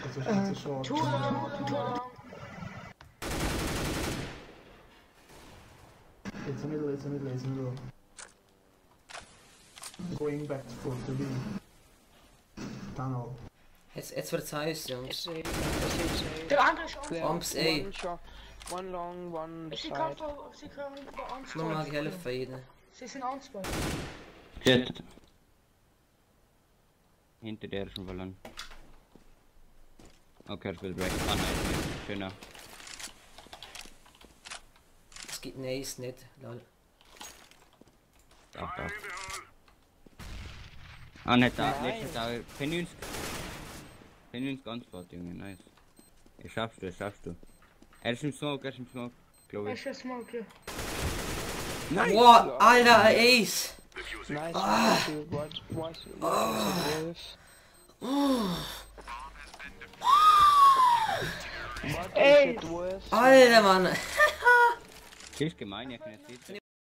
It's a short. Too long. It's a middle. Going back for the B. Tunnel. Jetzt wird's heiß, Jungs. Der andere ist auch. Bombs A. One long, one Sie side. können über uns. Nur mal helfen für jeden. Sie sind uns bei. Shit. Hinter der ist ein Ballon. Okay, ich will break. Ah nein, schöner. Es gibt Ace nicht, lol. Doch. Ah, nicht da, Penüns ganz gut, Junge, nice. Das schaffst du. Er ist im Smoke, glaube ich. Ich ist Smoke, ja. Nice! Wow, Alter, Ace! Nice. Ey! Alter, Mann! Das ist gemein, ich kann jetzt nicht.